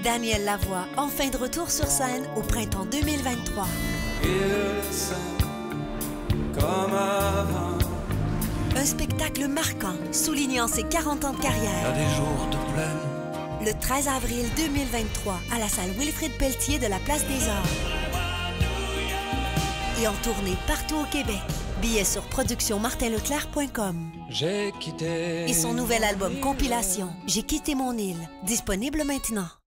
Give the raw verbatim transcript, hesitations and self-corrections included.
Daniel Lavoie, enfin de retour sur scène au printemps deux mille vingt-trois. Il s'aime comme avant. Un spectacle marquant, soulignant ses quarante ans de Il y a carrière. des jours de plaine. Le treize avril deux mille vingt-trois, à la salle Wilfrid Pelletier de la Place des Arts. Et en tournée partout au Québec. Billets sur production martin leclerc point com. J'ai quitté. Et son nouvel album compilation, J'ai quitté mon île, disponible maintenant.